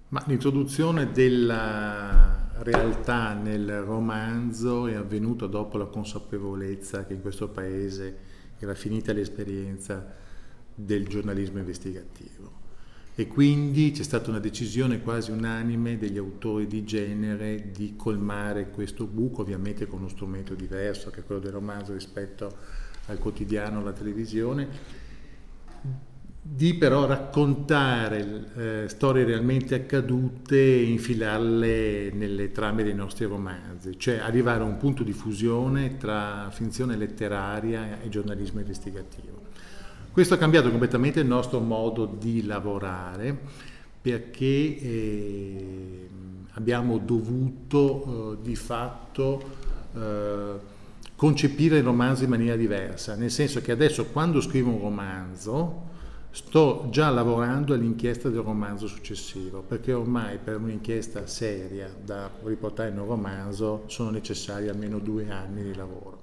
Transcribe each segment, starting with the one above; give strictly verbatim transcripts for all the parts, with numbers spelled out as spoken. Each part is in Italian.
Ma l'introduzione della realtà nel romanzo è avvenuta dopo la consapevolezza che in questo paese era finita l'esperienza del giornalismo investigativo e quindi c'è stata una decisione quasi unanime degli autori di genere di colmare questo buco, ovviamente con uno strumento diverso che è quello del romanzo rispetto al quotidiano, alla televisione, di però raccontare eh, storie realmente accadute e infilarle nelle trame dei nostri romanzi, cioè arrivare a un punto di fusione tra finzione letteraria e giornalismo investigativo. Questo ha cambiato completamente il nostro modo di lavorare perché eh, abbiamo dovuto eh, di fatto eh, concepire il romanzo in maniera diversa, nel senso che adesso quando scrivo un romanzo sto già lavorando all'inchiesta del romanzo successivo, perché ormai per un'inchiesta seria da riportare in un romanzo sono necessari almeno due anni di lavoro.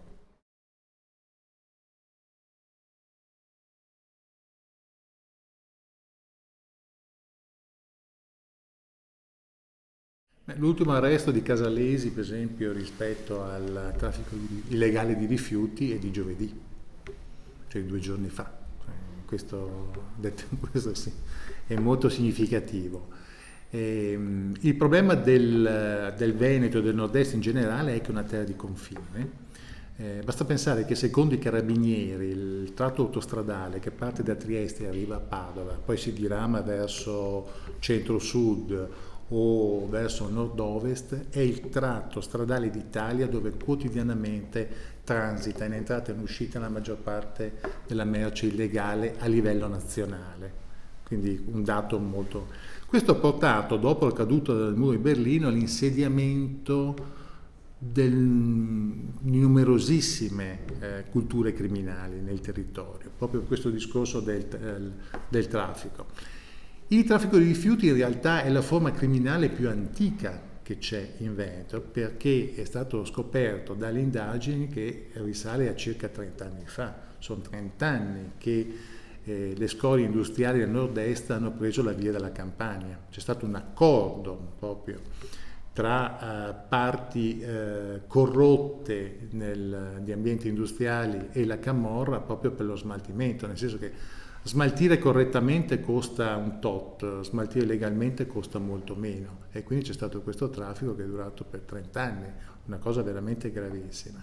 L'ultimo arresto di Casalesi, per esempio, rispetto al traffico illegale di rifiuti è di giovedì, cioè due giorni fa. Questo, questo sì, è molto significativo. E, il problema del, del Veneto e del nord-est in generale è che è una terra di confine. Eh, basta pensare che secondo i carabinieri il tratto autostradale che parte da Trieste e arriva a Padova, poi si dirama verso centro-sud o verso nord-ovest, è il tratto stradale d'Italia dove quotidianamente transita in entrata e in uscita la maggior parte della merce illegale a livello nazionale. Quindi un dato molto... Questo ha portato, dopo la caduta del muro di Berlino, all'insediamento di numerosissime eh, culture criminali nel territorio, proprio per questo discorso del, del, del traffico. Il traffico di rifiuti in realtà è la forma criminale più antica che c'è in Veneto, perché è stato scoperto dalle indagini che risale a circa trenta anni fa. Sono trenta anni che eh, le scorie industriali del nord-est hanno preso la via della Campania. C'è stato un accordo proprio tra uh, parti uh, corrotte nel, di ambienti industriali e la camorra proprio per lo smaltimento, nel senso che smaltire correttamente costa un tot, smaltire legalmente costa molto meno e quindi c'è stato questo traffico che è durato per trenta anni, una cosa veramente gravissima.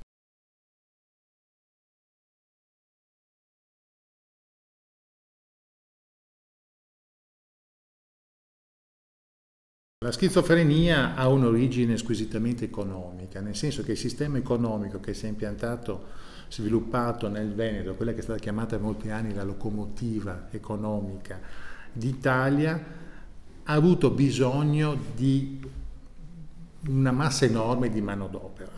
La schizofrenia ha un'origine squisitamente economica, nel senso che il sistema economico che si è impiantato, sviluppato nel Veneto, quella che è stata chiamata per molti anni la locomotiva economica d'Italia, ha avuto bisogno di una massa enorme di manodopera.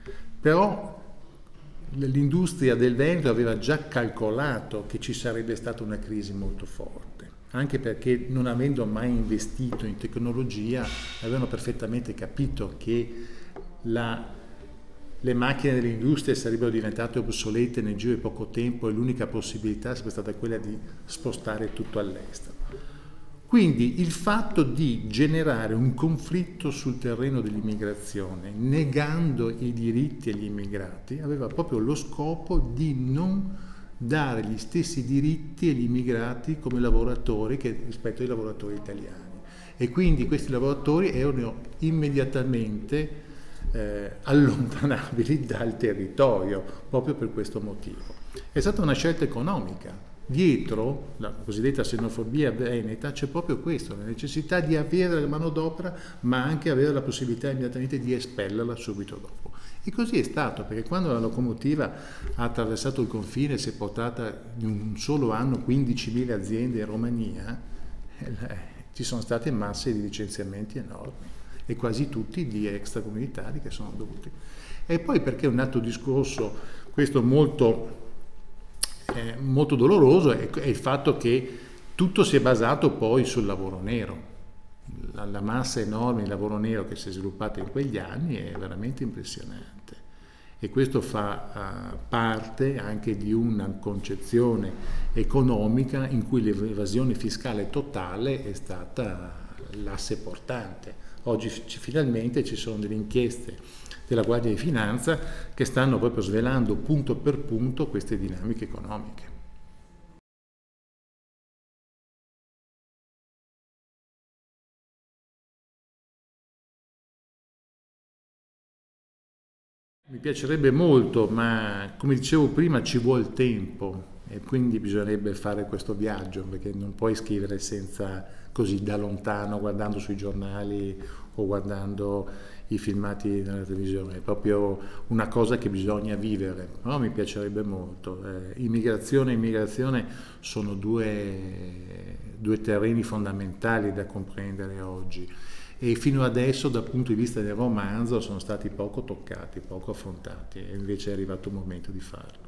Però l'industria del Veneto aveva già calcolato che ci sarebbe stata una crisi molto forte, anche perché non avendo mai investito in tecnologia avevano perfettamente capito che la, le macchine dell'industria sarebbero diventate obsolete nel giro di poco tempo e l'unica possibilità sarebbe stata quella di spostare tutto all'estero. Quindi il fatto di generare un conflitto sul terreno dell'immigrazione, negando i diritti agli immigrati, aveva proprio lo scopo di non dare gli stessi diritti agli immigrati come lavoratori che rispetto ai lavoratori italiani. E quindi questi lavoratori erano immediatamente eh, allontanabili dal territorio, proprio per questo motivo. È stata una scelta economica. Dietro la cosiddetta xenofobia veneta c'è proprio questo, la necessità di avere la manodopera ma anche avere la possibilità immediatamente di espellerla subito dopo. E così è stato, perché quando la locomotiva ha attraversato il confine e si è portata in un solo anno quindicimila aziende in Romania, eh, ci sono state masse di licenziamenti enormi e quasi tutti di extracomunitari che sono dovuti. E poi perché un altro discorso, questo molto... Eh, molto doloroso è, è il fatto che tutto si è basato poi sul lavoro nero. La, la massa enorme di lavoro nero che si è sviluppata in quegli anni è veramente impressionante e questo fa uh, parte anche di una concezione economica in cui l'evasione fiscale totale è stata l'asse portante. Oggi finalmente ci sono delle inchieste della Guardia di Finanza che stanno proprio svelando punto per punto queste dinamiche economiche. Mi piacerebbe molto, ma come dicevo prima ci vuole tempo e quindi bisognerebbe fare questo viaggio, perché non puoi scrivere senza così da lontano, guardando sui giornali o guardando i filmati nella televisione, è proprio una cosa che bisogna vivere, però mi piacerebbe molto. Eh, immigrazione e immigrazione sono due, due terreni fondamentali da comprendere oggi. E fino adesso dal punto di vista del romanzo sono stati poco toccati, poco affrontati e invece è arrivato il momento di farlo.